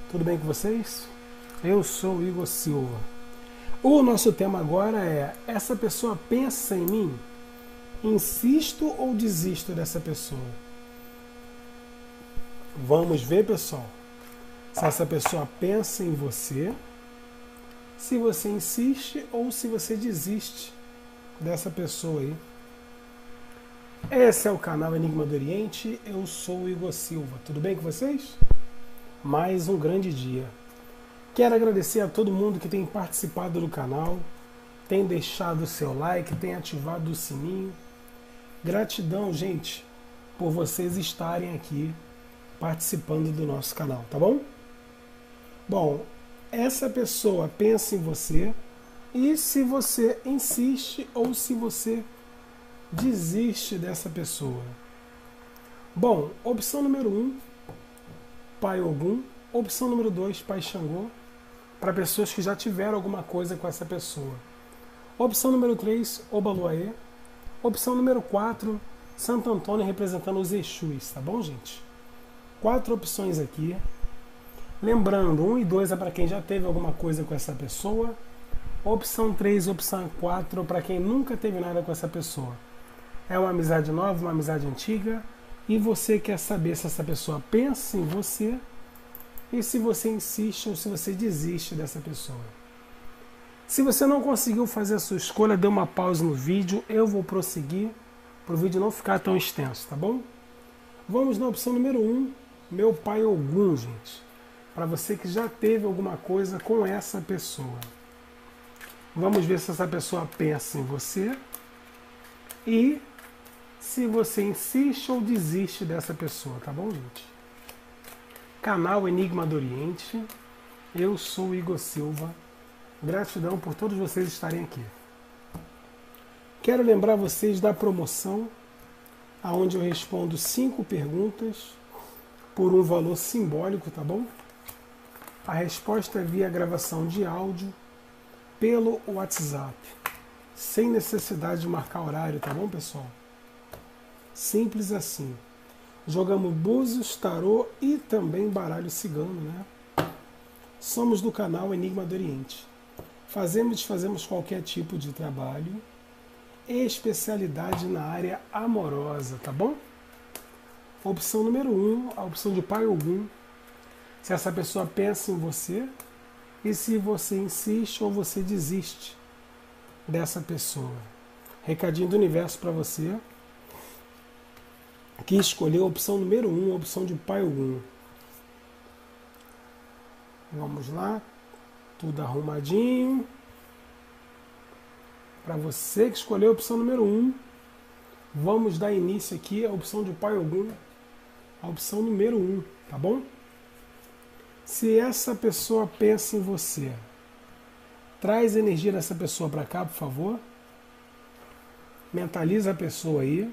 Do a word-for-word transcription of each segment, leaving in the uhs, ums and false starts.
Tudo bem com vocês? Eu sou o Igor Silva. O nosso tema agora é: essa pessoa pensa em mim? Insisto ou desisto dessa pessoa? Vamos ver, pessoal, se essa pessoa pensa em você, se você insiste ou se você desiste dessa pessoa aí. Esse é o canal Enigma do Oriente, eu sou o Igor Silva. Tudo bem com vocês? Mais um grande dia. Quero agradecer a todo mundo que tem participado do canal, tem deixado o seu like, tem ativado o sininho. Gratidão, gente, por vocês estarem aqui participando do nosso canal, tá bom? Bom, essa pessoa pensa em você e se você insiste ou se você desiste dessa pessoa. Bom, opção número um, Pai Ogum. Opção número dois, Pai Xangô, para pessoas que já tiveram alguma coisa com essa pessoa. Opção número três, Obaluaê. Opção número quatro, Santo Antônio representando os Exus, tá bom, gente? Quatro opções aqui. Lembrando, um e dois é para quem já teve alguma coisa com essa pessoa. Opção três e opção quatro para quem nunca teve nada com essa pessoa. É uma amizade nova, uma amizade antiga, e você quer saber se essa pessoa pensa em você e se você insiste ou se você desiste dessa pessoa. Se você não conseguiu fazer a sua escolha, dê uma pausa no vídeo, eu vou prosseguir para o vídeo não ficar tão extenso, tá bom? Vamos na opção número um, meu Pai Ogum, gente. Para você que já teve alguma coisa com essa pessoa. Vamos ver se essa pessoa pensa em você e se você insiste ou desiste dessa pessoa, tá bom, gente? Canal Enigma do Oriente, eu sou o Igor Silva. Gratidão por todos vocês estarem aqui. Quero lembrar vocês da promoção, onde eu respondo cinco perguntas por um valor simbólico, tá bom? A resposta é via gravação de áudio pelo WhatsApp, sem necessidade de marcar horário, tá bom, pessoal? Simples assim. Jogamos búzios, tarô e também baralho cigano, né? Somos do canal Enigma do Oriente. Fazemos e desfazemos qualquer tipo de trabalho, especialidade na área amorosa, tá bom? Opção número um, a opção de Pai Ogum. Se essa pessoa pensa em você e se você insiste ou você desiste dessa pessoa. Recadinho do universo para você que escolheu a opção número um, a opção de Pai Ogum. Vamos lá, tudo arrumadinho. Para você que escolheu a opção número um, vamos dar início aqui à opção de Pai Ogum, a opção número um, tá bom? Se essa pessoa pensa em você, traz a energia dessa pessoa para cá, por favor. Mentaliza a pessoa aí.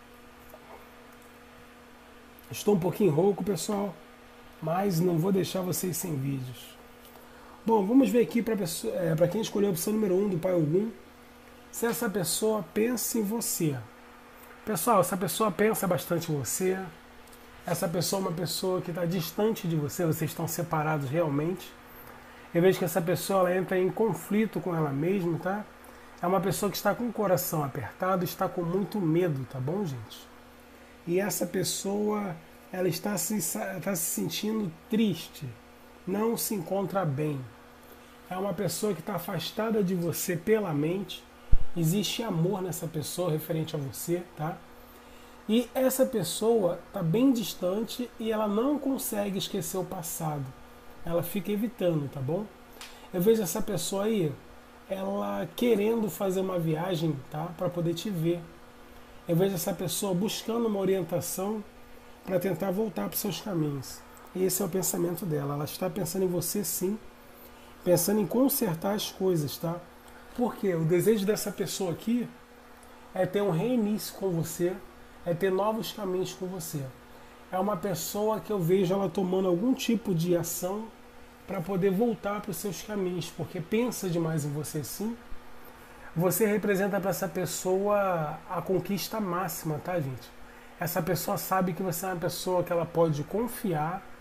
Estou um pouquinho rouco, pessoal, mas não vou deixar vocês sem vídeos. Bom, vamos ver aqui para é, para quem escolheu a opção número um do Pai Ogum, se essa pessoa pensa em você. Pessoal, essa pessoa pensa bastante em você. Essa pessoa é uma pessoa que está distante de você, vocês estão separados realmente. Eu vejo que essa pessoa ela entra em conflito com ela mesma, tá? É uma pessoa que está com o coração apertado, está com muito medo, tá bom, gente? E essa pessoa, ela está se, está se sentindo triste, não se encontra bem. É uma pessoa que está afastada de você pela mente. Existe amor nessa pessoa referente a você, tá? E essa pessoa está bem distante e ela não consegue esquecer o passado. Ela fica evitando, tá bom? Eu vejo essa pessoa aí, ela querendo fazer uma viagem, tá? Para poder te ver. Eu vejo essa pessoa buscando uma orientação para tentar voltar para os seus caminhos. E esse é o pensamento dela. Ela está pensando em você, sim. Pensando em consertar as coisas, tá? Porque o desejo dessa pessoa aqui é ter um reinício com você, é ter novos caminhos com você. É uma pessoa que eu vejo ela tomando algum tipo de ação para poder voltar para os seus caminhos, porque pensa demais em você, sim. Você representa para essa pessoa a conquista máxima, tá, gente? Essa pessoa sabe que você é uma pessoa que ela pode confiar,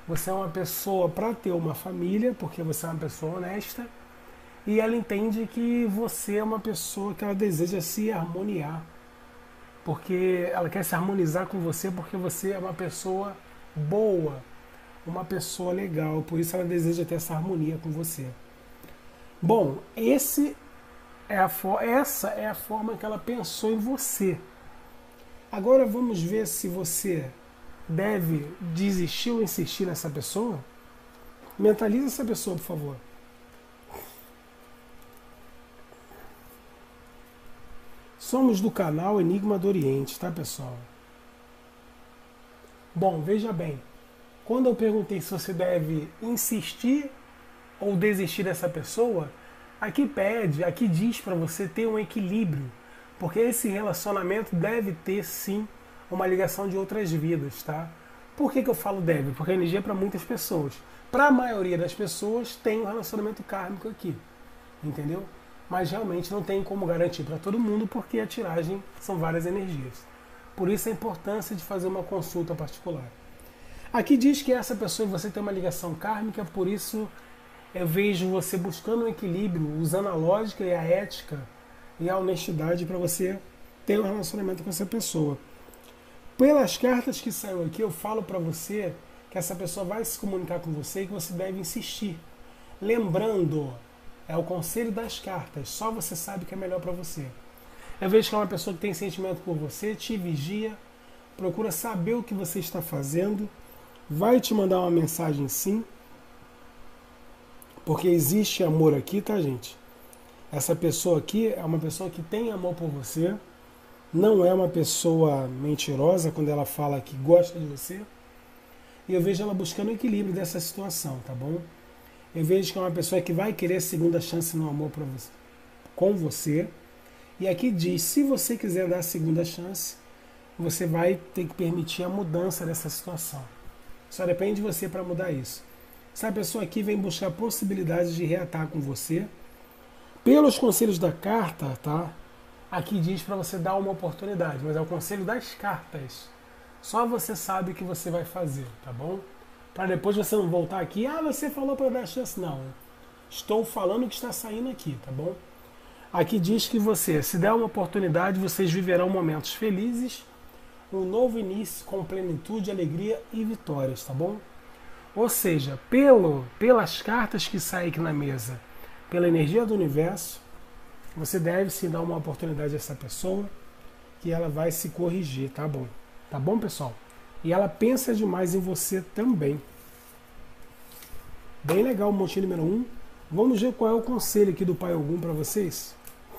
você é uma pessoa para ter uma família, porque você é uma pessoa honesta, e ela entende que você é uma pessoa que ela deseja se harmoniar, porque ela quer se harmonizar com você porque você é uma pessoa boa, uma pessoa legal, por isso ela deseja ter essa harmonia com você. Bom, esse é a essa é a forma que ela pensou em você. Agora vamos ver se você deve desistir ou insistir nessa pessoa. Mentalize essa pessoa, por favor. Somos do canal Enigma do Oriente, tá, pessoal? Bom, veja bem. Quando eu perguntei se você deve insistir ou desistir dessa pessoa, aqui pede, aqui diz para você ter um equilíbrio, porque esse relacionamento deve ter sim uma ligação de outras vidas, tá? Por que que eu falo deve? Porque a energia é para muitas pessoas. Para a maioria das pessoas tem um relacionamento kármico aqui, entendeu? Mas realmente não tem como garantir para todo mundo, porque a tiragem são várias energias. Por isso a importância de fazer uma consulta particular. Aqui diz que essa pessoa e você tem uma ligação kármica, por isso eu vejo você buscando um equilíbrio, usando a lógica e a ética e a honestidade para você ter um relacionamento com essa pessoa. Pelas cartas que saiu aqui, eu falo para você que essa pessoa vai se comunicar com você e que você deve insistir. Lembrando, é o conselho das cartas, só você sabe o que é melhor para você. Eu vejo que é uma pessoa que tem sentimento por você, te vigia, procura saber o que você está fazendo, vai te mandar uma mensagem sim, porque existe amor aqui, tá, gente? Essa pessoa aqui é uma pessoa que tem amor por você, não é uma pessoa mentirosa quando ela fala que gosta de você, e eu vejo ela buscando o equilíbrio dessa situação, tá bom? Eu vejo que é uma pessoa que vai querer segunda chance no amor pra você, com você. E aqui diz, se você quiser dar a segunda chance, você vai ter que permitir a mudança dessa situação. Só depende de você para mudar isso. Essa pessoa aqui vem buscar possibilidades de reatar com você. Pelos conselhos da carta, tá? Aqui diz para você dar uma oportunidade, mas é o conselho das cartas. Só você sabe o que você vai fazer, tá bom? Para depois você não voltar aqui, ah, você falou para dar chance. Não, estou falando o que está saindo aqui, tá bom? Aqui diz que você, se der uma oportunidade, vocês viverão momentos felizes, um novo início com plenitude, alegria e vitórias, tá bom? Ou seja, pelo, pelas cartas que saem aqui na mesa, pela energia do universo, você deve se dar uma oportunidade a essa pessoa, que ela vai se corrigir, tá bom? Tá bom, pessoal? E ela pensa demais em você também. Bem legal o montinho número um. Vamos ver qual é o conselho aqui do Pai Ogum para vocês.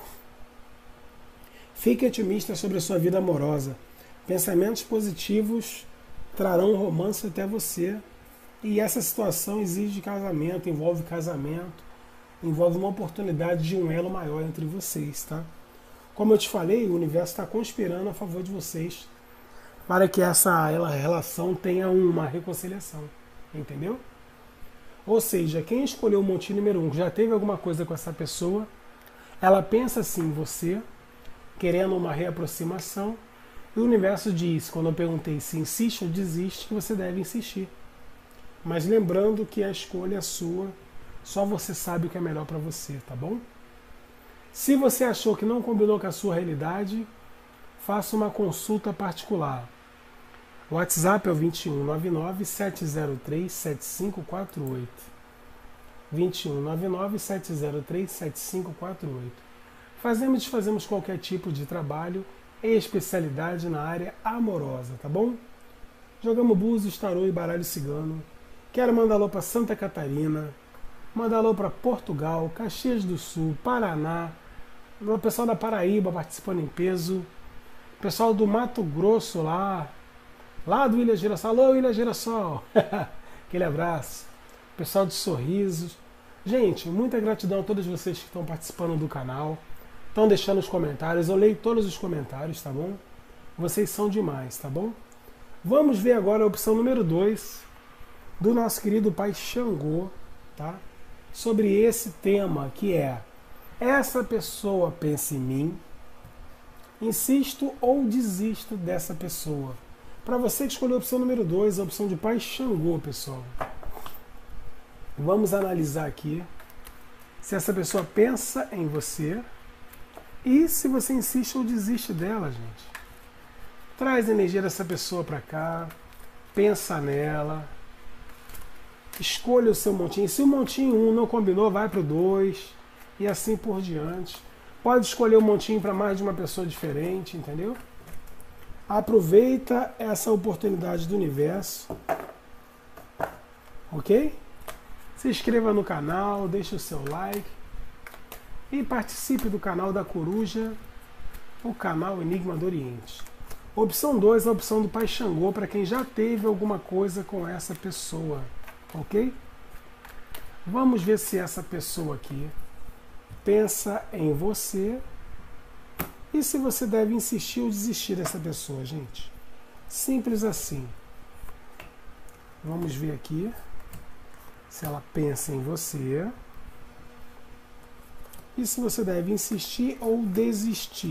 Fique otimista sobre a sua vida amorosa. Pensamentos positivos trarão um romance até você. E essa situação exige casamento, envolve casamento, envolve uma oportunidade de um elo maior entre vocês, tá? Como eu te falei, o universo está conspirando a favor de vocês para que essa relação tenha uma reconciliação, entendeu? Ou seja, quem escolheu o montinho número um, já teve alguma coisa com essa pessoa, ela pensa assim em você, querendo uma reaproximação, e o universo diz, quando eu perguntei se insiste ou desiste, que você deve insistir. Mas lembrando que a escolha é sua, só você sabe o que é melhor para você, tá bom? Se você achou que não combinou com a sua realidade, faça uma consulta particular. O WhatsApp é o vinte e um, nove nove, sete zero três, sete cinco quatro oito. vinte e um, nove nove, sete zero três, sete cinco quatro oito. Fazemos e desfazemos qualquer tipo de trabalho e especialidade na área amorosa, tá bom? Jogamos búzios, tarô e baralho cigano. Quero mandar alô para Santa Catarina, mandar alô para Portugal, Caxias do Sul, Paraná, o pessoal da Paraíba participando em peso, pessoal do Mato Grosso lá, lá do Ilha Girassol, alô Ilha Girassol, aquele abraço, pessoal de Sorrisos. Gente, muita gratidão a todos vocês que estão participando do canal, estão deixando os comentários, eu leio todos os comentários, tá bom? Vocês são demais, tá bom? Vamos ver agora a opção número dois do nosso querido pai Xangô, tá? Sobre esse tema que é: essa pessoa pensa em mim, insisto ou desisto dessa pessoa. Para você que escolheu a opção número dois, a opção de Pai Xangô, pessoal. Vamos analisar aqui se essa pessoa pensa em você e se você insiste ou desiste dela, gente. Traz a energia dessa pessoa para cá, pensa nela, escolha o seu montinho. Se o montinho um não combinou, vai para o dois e assim por diante. Pode escolher o montinho para mais de uma pessoa diferente, entendeu? Aproveita essa oportunidade do universo, ok? Se inscreva no canal, deixe o seu like e participe do canal da Coruja, o canal Enigma do Oriente. Opção dois, a opção do Pai Xangô, para quem já teve alguma coisa com essa pessoa, ok? Vamos ver se essa pessoa aqui pensa em você e se você deve insistir ou desistir dessa pessoa, gente. Simples assim. Vamos ver aqui se ela pensa em você e se você deve insistir ou desistir.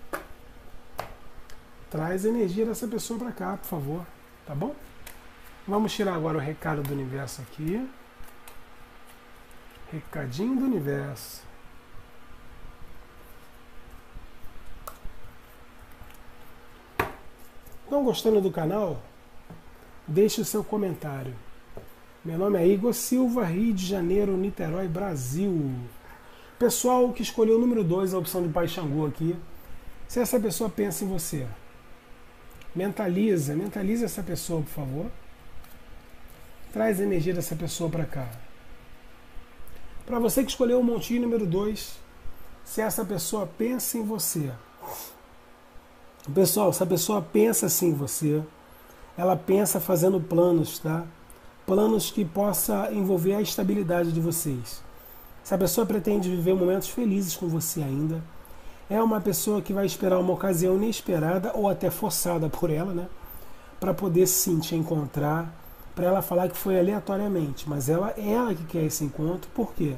Traz a energia dessa pessoa para cá, por favor, tá bom? Vamos tirar agora o recado do universo aqui. Recadinho do universo. Estão gostando do canal? Deixe o seu comentário. Meu nome é Igor Silva, Rio de Janeiro, Niterói, Brasil. Pessoal que escolheu o número dois, a opção de Pai Xangô aqui. Se essa pessoa pensa em você, mentaliza, mentaliza essa pessoa, por favor. Traz a energia dessa pessoa para cá. Para você que escolheu o montinho número dois, se essa pessoa pensa em você. Pessoal, se a pessoa pensa assim em você, ela pensa fazendo planos, tá? Planos que possa envolver a estabilidade de vocês. Se a pessoa pretende viver momentos felizes com você ainda, é uma pessoa que vai esperar uma ocasião inesperada ou até forçada por ela, né? Para poder sim te encontrar, para ela falar que foi aleatoriamente, mas ela é ela que quer esse encontro, por quê?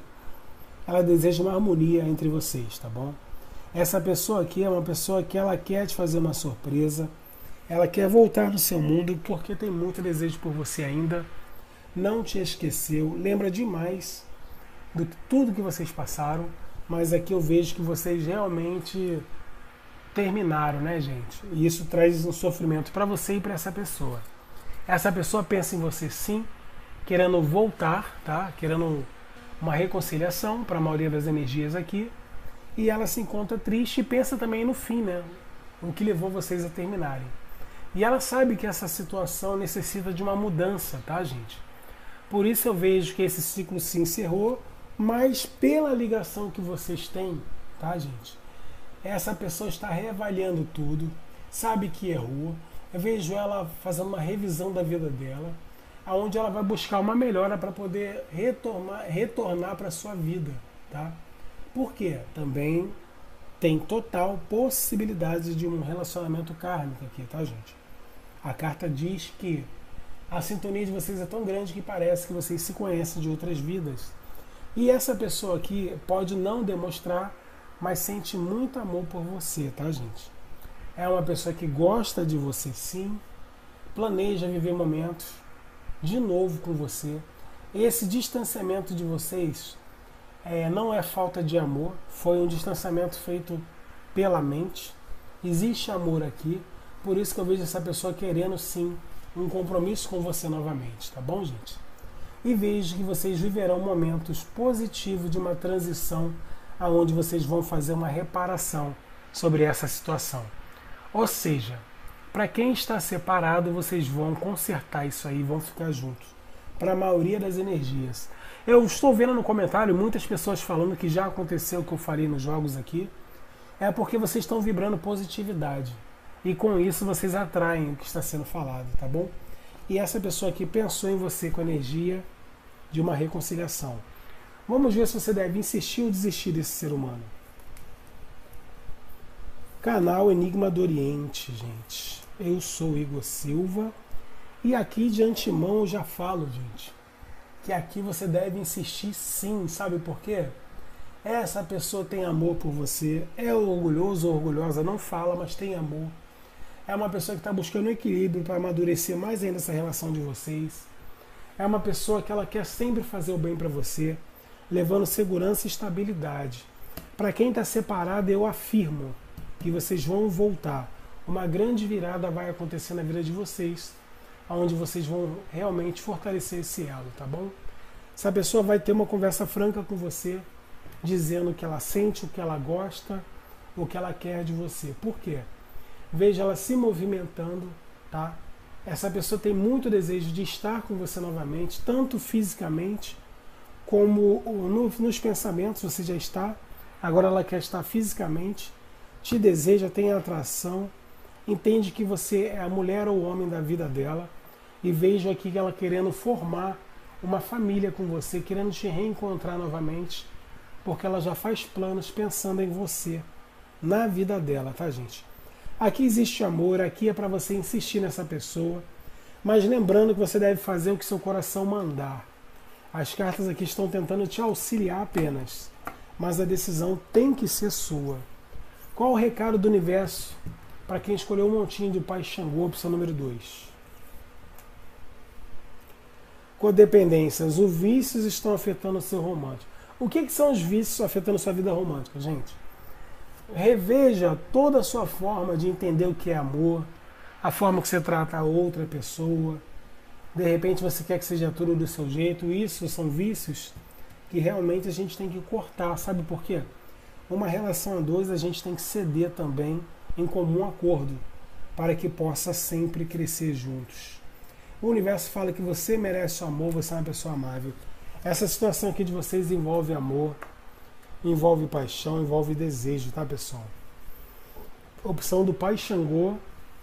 Ela deseja uma harmonia entre vocês, tá bom? Essa pessoa aqui é uma pessoa que ela quer te fazer uma surpresa, ela quer voltar no seu mundo porque tem muito desejo por você ainda, não te esqueceu, lembra demais de tudo que vocês passaram, mas aqui eu vejo que vocês realmente terminaram, né, gente? E isso traz um sofrimento para você e para essa pessoa. Essa pessoa pensa em você sim, querendo voltar, tá? Querendo uma reconciliação para a maioria das energias aqui. E ela se encontra triste e pensa também no fim, né? O que levou vocês a terminarem. E ela sabe que essa situação necessita de uma mudança, tá, gente? Por isso eu vejo que esse ciclo se encerrou, mas pela ligação que vocês têm, tá, gente? Essa pessoa está reavaliando tudo, sabe que errou. Eu vejo ela fazendo uma revisão da vida dela, aonde ela vai buscar uma melhora para poder retornar, retornar para a sua vida, tá? Por quê? Também tem total possibilidade de um relacionamento kármico aqui, tá, gente? A carta diz que a sintonia de vocês é tão grande que parece que vocês se conhecem de outras vidas. E essa pessoa aqui pode não demonstrar, mas sente muito amor por você, tá, gente? É uma pessoa que gosta de você sim, planeja viver momentos de novo com você. Esse distanciamento de vocês é, não é falta de amor, foi um distanciamento feito pela mente. Existe amor aqui, por isso que eu vejo essa pessoa querendo sim um compromisso com você novamente, tá bom, gente? E vejo que vocês viverão momentos positivos de uma transição aonde vocês vão fazer uma reparação sobre essa situação. Ou seja, para quem está separado, vocês vão consertar isso aí, vão ficar juntos. Para a maioria das energias. Eu estou vendo no comentário muitas pessoas falando que já aconteceu o que eu falei nos jogos aqui. É porque vocês estão vibrando positividade. E com isso vocês atraem o que está sendo falado, tá bom? E essa pessoa aqui pensou em você com energia de uma reconciliação. Vamos ver se você deve insistir ou desistir desse ser humano. Canal Enigma do Oriente, gente. Eu sou Igor Silva. E aqui de antemão eu já falo, gente, que aqui você deve insistir sim. Sabe por quê? Essa pessoa tem amor por você. É orgulhoso ou orgulhosa, não fala, mas tem amor. É uma pessoa que está buscando equilíbrio para amadurecer mais ainda essa relação de vocês. É uma pessoa que ela quer sempre fazer o bem para você, levando segurança e estabilidade. Para quem está separado, eu afirmo que vocês vão voltar. Uma grande virada vai acontecer na vida de vocês, onde vocês vão realmente fortalecer esse elo, tá bom? Essa pessoa vai ter uma conversa franca com você, dizendo o que ela sente, o que ela gosta, o que ela quer de você. Por quê? Veja ela se movimentando, tá? Essa pessoa tem muito desejo de estar com você novamente, tanto fisicamente como no, nos pensamentos. Você já está, agora ela quer estar fisicamente, te deseja, tem atração, entende que você é a mulher ou o homem da vida dela, e vejo aqui ela querendo formar uma família com você, querendo te reencontrar novamente, porque ela já faz planos pensando em você, na vida dela, tá, gente? Aqui existe amor, aqui é para você insistir nessa pessoa, mas lembrando que você deve fazer o que seu coração mandar. As cartas aqui estão tentando te auxiliar apenas, mas a decisão tem que ser sua. Qual o recado do universo para quem escolheu o montinho de Pai Xangô, opção número dois? Codependências. Os vícios estão afetando o seu romântico. O que, que são os vícios afetando a sua vida romântica, gente? Reveja toda a sua forma de entender o que é amor, a forma que você trata a outra pessoa. De repente você quer que seja tudo do seu jeito. Isso são vícios que realmente a gente tem que cortar. Sabe por quê? Uma relação a dois a gente tem que ceder também em comum acordo, para que possa sempre crescer juntos. O universo fala que você merece o amor, você é uma pessoa amável. Essa situação aqui de vocês envolve amor, envolve paixão, envolve desejo, tá, pessoal? Opção do Pai Xangô,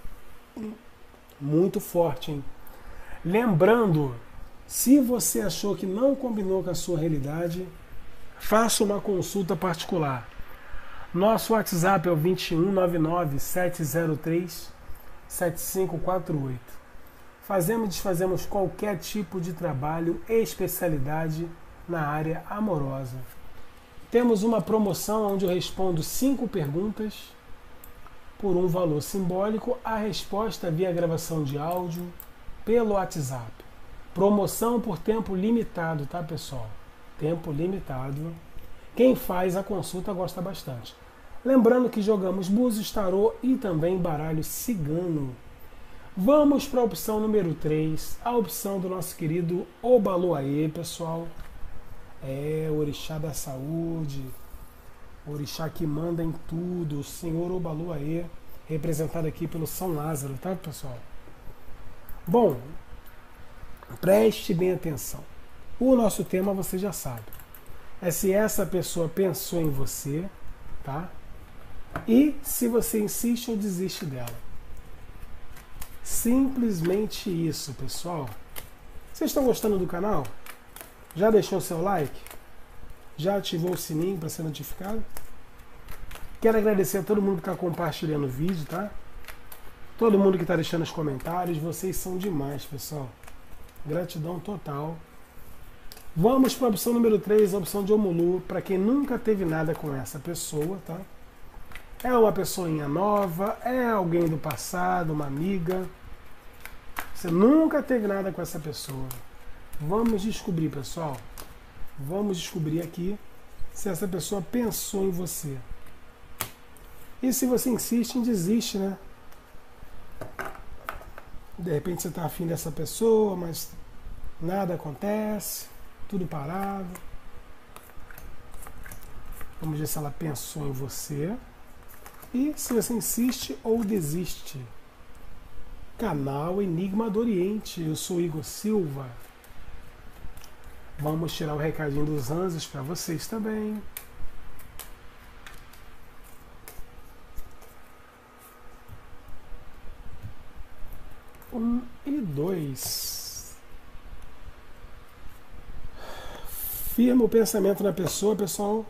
muito forte, hein? Lembrando, se você achou que não combinou com a sua realidade, faça uma consulta particular. Nosso WhatsApp é o vinte e um, noventa e nove, sete zero três, sete cinco quatro oito. Fazemos e desfazemos qualquer tipo de trabalho e especialidade na área amorosa. Temos uma promoção onde eu respondo cinco perguntas por um valor simbólico, a resposta via gravação de áudio pelo WhatsApp. Promoção por tempo limitado, tá, pessoal? Tempo limitado. Quem faz a consulta gosta bastante. Lembrando que jogamos búzios, tarô e também baralho cigano. Vamos para a opção número três, a opção do nosso querido Obaloaê, pessoal. É, o orixá da saúde, o orixá que manda em tudo, o senhor Obaloaê, representado aqui pelo São Lázaro, tá, pessoal? Bom, preste bem atenção. O nosso tema você já sabe. É se essa pessoa pensou em você, tá? E se você insiste ou desiste dela. Simplesmente isso, pessoal. Vocês estão gostando do canal? Já deixou o seu like? Já ativou o sininho para ser notificado? Quero agradecer a todo mundo que está compartilhando o vídeo, tá? Todo mundo que está deixando os comentários. Vocês são demais, pessoal. Gratidão total. Vamos para a opção número três, a opção de Omulu, para quem nunca teve nada com essa pessoa, tá? É uma pessoinha nova, é alguém do passado, uma amiga. Você nunca teve nada com essa pessoa. Vamos descobrir, pessoal. Vamos descobrir aqui se essa pessoa pensou em você. E se você insiste em desiste, né? De repente você está afim dessa pessoa, mas nada acontece, tudo parado. Vamos ver se ela pensou em você. E se você insiste ou desiste. Canal Enigma do Oriente. Eu sou Igor Silva. Vamos tirar o recadinho dos anjos para vocês também. Um e dois. Firma o pensamento na pessoa, pessoal.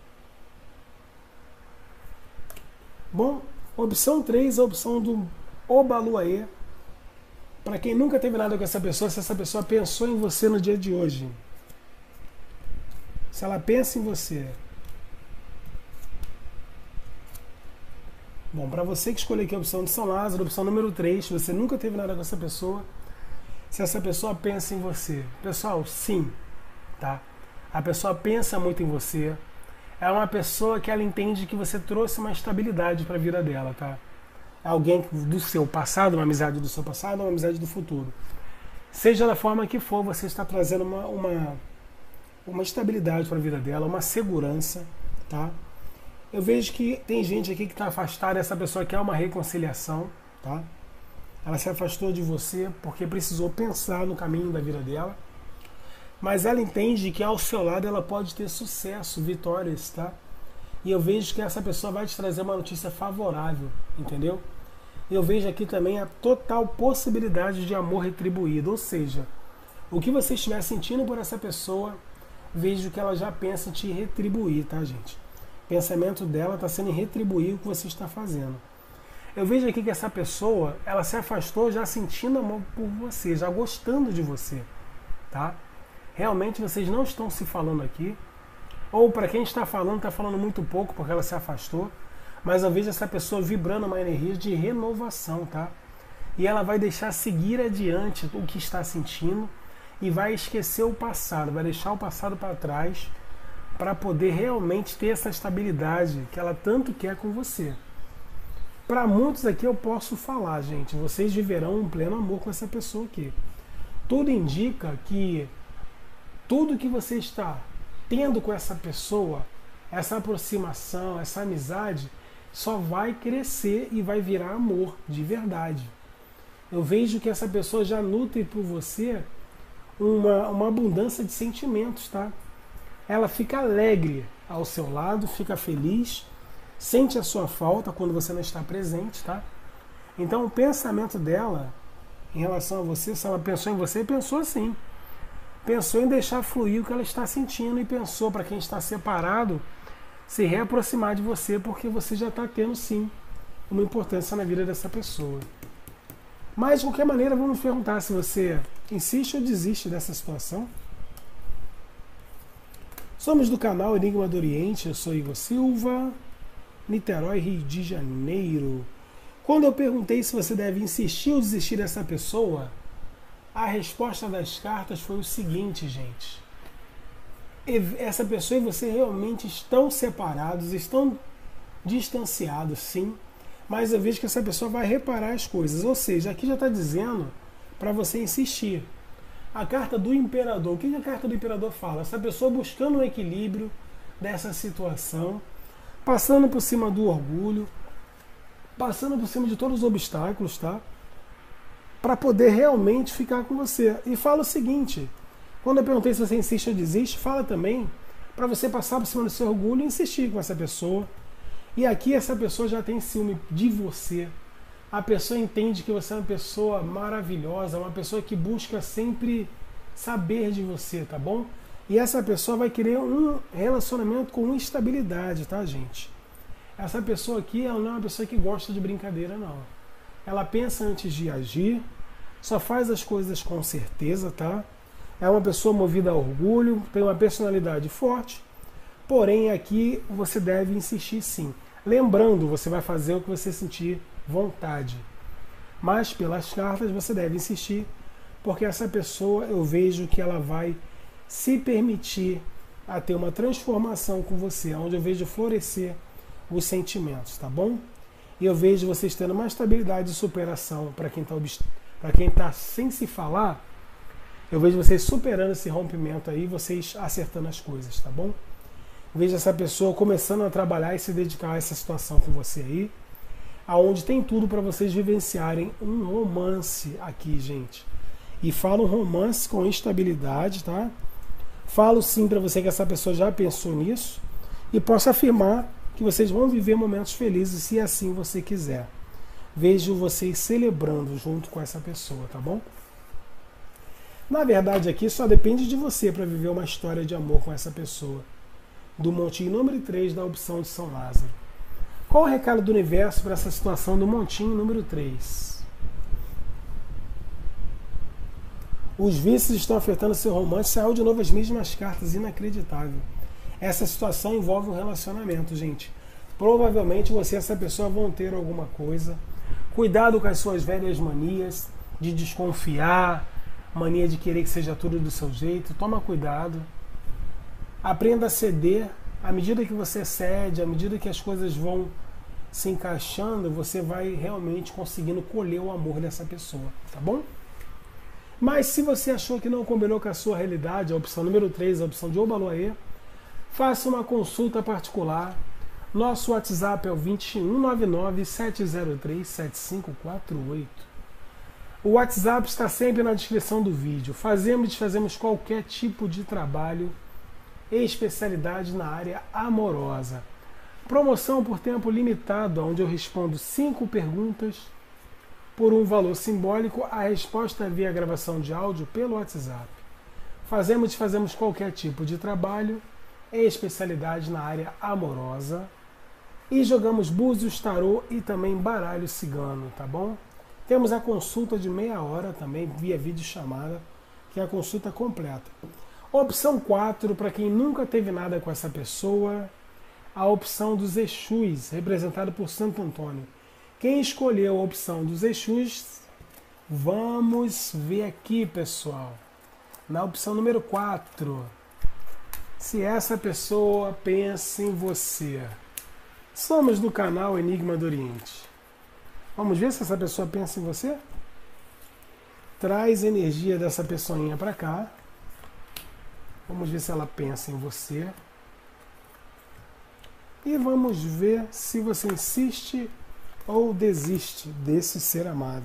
Bom, opção três, a opção do Obaloaê. Para quem nunca teve nada com essa pessoa, se essa pessoa pensou em você no dia de hoje. Se ela pensa em você. Bom, para você que escolheu aqui a opção de São Lázaro, opção número três, se você nunca teve nada com essa pessoa, se essa pessoa pensa em você. Pessoal, sim, tá? A pessoa pensa muito em você. É uma pessoa que ela entende que você trouxe uma estabilidade para a vida dela, tá? É alguém do seu passado, uma amizade do seu passado, uma amizade do futuro. Seja da forma que for, você está trazendo uma, uma, uma estabilidade para a vida dela, uma segurança, tá? Eu vejo que tem gente aqui que está afastada, essa pessoa quer uma reconciliação, tá? Ela se afastou de você porque precisou pensar no caminho da vida dela, mas ela entende que ao seu lado ela pode ter sucesso, vitórias, tá? E eu vejo que essa pessoa vai te trazer uma notícia favorável, entendeu? Eu vejo aqui também a total possibilidade de amor retribuído, ou seja, o que você estiver sentindo por essa pessoa, vejo que ela já pensa em te retribuir, tá, gente? O pensamento dela está sendo em retribuir o que você está fazendo. Eu vejo aqui que essa pessoa, ela se afastou já sentindo amor por você, já gostando de você, tá? Realmente vocês não estão se falando aqui, ou para quem está falando, está falando muito pouco porque ela se afastou, mas eu vejo essa pessoa vibrando uma energia de renovação, tá? E ela vai deixar seguir adiante o que está sentindo e vai esquecer o passado, vai deixar o passado para trás, para poder realmente ter essa estabilidade que ela tanto quer com você. Para muitos aqui eu posso falar, gente, vocês viverão um pleno amor com essa pessoa aqui. Tudo indica que tudo que você está tendo com essa pessoa, essa aproximação, essa amizade, só vai crescer e vai virar amor de verdade. Eu vejo que essa pessoa já nutre por você uma, uma abundância de sentimentos, tá? Ela fica alegre ao seu lado, fica feliz, sente a sua falta quando você não está presente, tá? Então o pensamento dela em relação a você, se ela pensou em você, pensou assim. Pensou em deixar fluir o que ela está sentindo e pensou para quem está separado se reaproximar de você, porque você já está tendo sim uma importância na vida dessa pessoa. Mas de qualquer maneira, vamos perguntar se você insiste ou desiste dessa situação. Somos do canal Enigma do Oriente, eu sou Igor Silva, Niterói, Rio de Janeiro. Quando eu perguntei se você deve insistir ou desistir dessa pessoa, a resposta das cartas foi o seguinte, gente. Essa pessoa e você realmente estão separados, estão distanciados, sim, mas eu vejo que essa pessoa vai reparar as coisas. Ou seja, aqui já está dizendo para você insistir. A carta do Imperador, o que a carta do Imperador fala? Essa pessoa buscando um equilíbrio dessa situação, passando por cima do orgulho, passando por cima de todos os obstáculos, tá? Para poder realmente ficar com você. E fala o seguinte, quando eu perguntei se você insiste ou desiste, fala também para você passar por cima do seu orgulho e insistir com essa pessoa. E aqui essa pessoa já tem ciúme de você. A pessoa entende que você é uma pessoa maravilhosa, uma pessoa que busca sempre saber de você, tá bom? E essa pessoa vai querer um relacionamento com instabilidade, tá, gente? Essa pessoa aqui, ela não é uma pessoa que gosta de brincadeira, não. Ela pensa antes de agir, só faz as coisas com certeza, tá? É uma pessoa movida a orgulho, tem uma personalidade forte, porém aqui você deve insistir sim. Lembrando, você vai fazer o que você sentir vontade. Mas pelas cartas você deve insistir, porque essa pessoa eu vejo que ela vai se permitir a ter uma transformação com você, onde eu vejo florescer os sentimentos, tá bom? E eu vejo vocês tendo uma estabilidade de superação para quem está para quem tá sem se falar. Eu vejo vocês superando esse rompimento aí, vocês acertando as coisas, tá bom? Eu vejo essa pessoa começando a trabalhar e se dedicar a essa situação com você aí, aonde tem tudo para vocês vivenciarem um romance aqui, gente. E falo um romance com estabilidade, tá? Falo sim para você que essa pessoa já pensou nisso e posso afirmar que vocês vão viver momentos felizes se assim você quiser. Vejo vocês celebrando junto com essa pessoa, tá bom? Na verdade aqui só depende de você para viver uma história de amor com essa pessoa. Do montinho número três da opção de São Lázaro. Qual o recado do universo para essa situação do montinho número três? Os vícios estão afetando seu romance. Saiu de novo as mesmas cartas, inacreditável. Essa situação envolve um relacionamento, gente. Provavelmente você e essa pessoa vão ter alguma coisa. Cuidado com as suas velhas manias de desconfiar, mania de querer que seja tudo do seu jeito. Toma cuidado. Aprenda a ceder. À medida que você cede, à medida que as coisas vão se encaixando, você vai realmente conseguindo colher o amor dessa pessoa, tá bom? Mas se você achou que não combinou com a sua realidade, a opção número três, a opção de Obaloaê, faça uma consulta particular. Nosso WhatsApp é o dois um nove nove, sete zero três, sete cinco quatro oito. O WhatsApp está sempre na descrição do vídeo. Fazemos e desfazemos qualquer tipo de trabalho e especialidade na área amorosa. Promoção por tempo limitado, onde eu respondo cinco perguntas por um valor simbólico. A resposta é via gravação de áudio pelo WhatsApp. Fazemos e desfazemos qualquer tipo de trabalho e especialidade na área amorosa. E jogamos búzios, tarô e também baralho cigano, tá bom? Temos a consulta de meia hora também, via videochamada, que é a consulta completa. Opção quatro, para quem nunca teve nada com essa pessoa, a opção dos Exus, representado por Santo Antônio. Quem escolheu a opção dos Exus, vamos ver aqui, pessoal. Na opção número quatro, se essa pessoa pensa em você. Somos do canal Enigma do Oriente. Vamos ver se essa pessoa pensa em você? Traz energia dessa pessoinha para cá. Vamos ver se ela pensa em você. E vamos ver se você insiste ou desiste desse ser amado.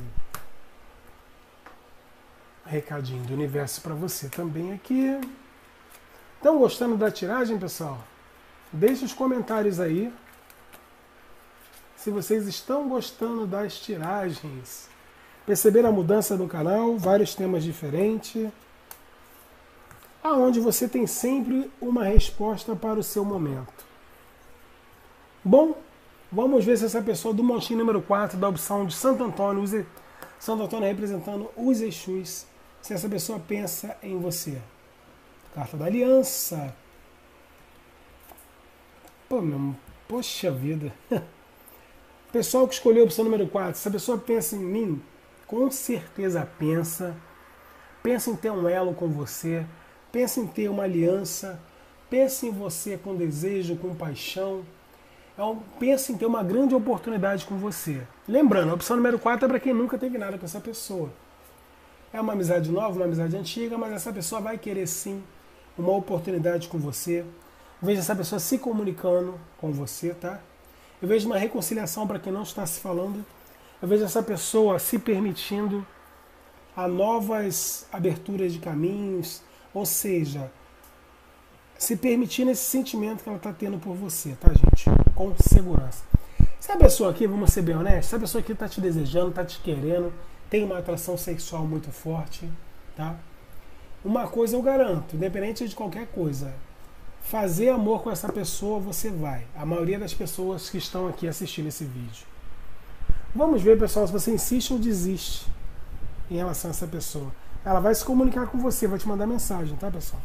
Recadinho do universo para você também aqui. Estão gostando da tiragem, pessoal? Deixe os comentários aí. Se vocês estão gostando das tiragens. Perceberam a mudança no canal? Vários temas diferentes. Aonde você tem sempre uma resposta para o seu momento. Bom, vamos ver se essa pessoa do montinho número quatro, da opção de Santo Antônio, os, Santo Antônio representando os Exus, se essa pessoa pensa em você. Carta da Aliança. Pô, meu, poxa vida. Pessoal que escolheu a opção número quatro, se a pessoa pensa em mim, com certeza pensa. Pensa em ter um elo com você. Pensa em ter uma aliança. Pensa em você com desejo, com paixão. Pensa em ter uma grande oportunidade com você. Lembrando, a opção número quatro é para quem nunca teve nada com essa pessoa. É uma amizade nova, uma amizade antiga, mas essa pessoa vai querer sim uma oportunidade com você. Veja essa pessoa se comunicando com você, tá? Eu vejo uma reconciliação para quem não está se falando. Eu vejo essa pessoa se permitindo a novas aberturas de caminhos, ou seja, se permitindo esse sentimento que ela está tendo por você, tá, gente? Com segurança. Essa pessoa aqui, vamos ser bem honestos, essa pessoa aqui está te desejando, está te querendo, tem uma atração sexual muito forte, tá? Uma coisa eu garanto, independente de qualquer coisa, fazer amor com essa pessoa você vai. A maioria das pessoas que estão aqui assistindo esse vídeo. Vamos ver, pessoal, se você insiste ou desiste em relação a essa pessoa. Ela vai se comunicar com você, vai te mandar mensagem, tá, pessoal?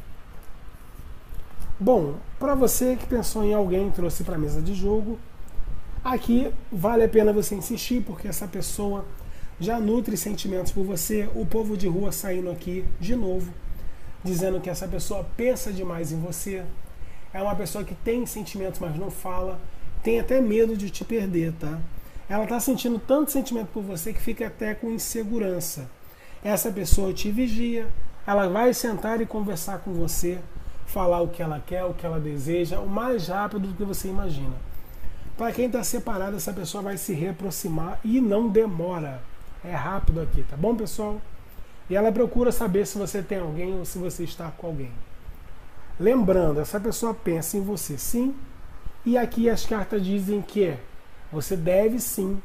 Bom, para você que pensou em alguém, trouxe para a mesa de jogo, aqui vale a pena você insistir, porque essa pessoa já nutre sentimentos por você. O povo de rua saindo aqui de novo, dizendo que essa pessoa pensa demais em você. É uma pessoa que tem sentimentos, mas não fala. Tem até medo de te perder, tá? Ela está sentindo tanto sentimento por você que fica até com insegurança. Essa pessoa te vigia, ela vai sentar e conversar com você, falar o que ela quer, o que ela deseja, o mais rápido do que você imagina. Para quem está separado, essa pessoa vai se reaproximar e não demora. É rápido aqui, tá bom, pessoal? E ela procura saber se você tem alguém ou se você está com alguém. Lembrando, essa pessoa pensa em você sim, e aqui as cartas dizem que você deve sim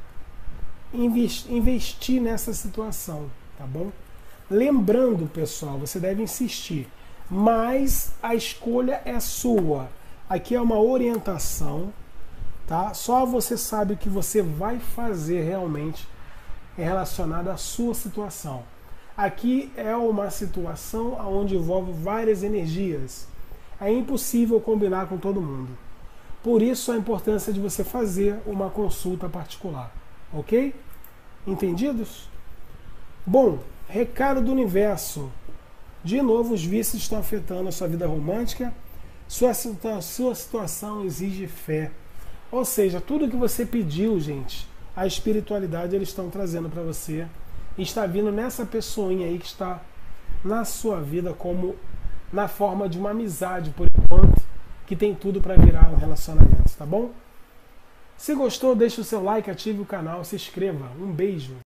investir nessa situação, tá bom? Lembrando, pessoal, você deve insistir, mas a escolha é sua. Aqui é uma orientação, tá? Só você sabe o que você vai fazer realmente relacionado à sua situação. Aqui é uma situação onde envolve várias energias. É impossível combinar com todo mundo. Por isso a importância de você fazer uma consulta particular, ok? Entendidos? Bom, recado do universo. De novo, os vícios estão afetando a sua vida romântica. Sua, situa sua situação exige fé. Ou seja, tudo que você pediu, gente, a espiritualidade eles estão trazendo para você. E está vindo nessa pessoinha aí que está na sua vida como na forma de uma amizade, por enquanto, que tem tudo para virar um relacionamento, tá bom? Se gostou, deixe o seu like, ative o canal, se inscreva. Um beijo!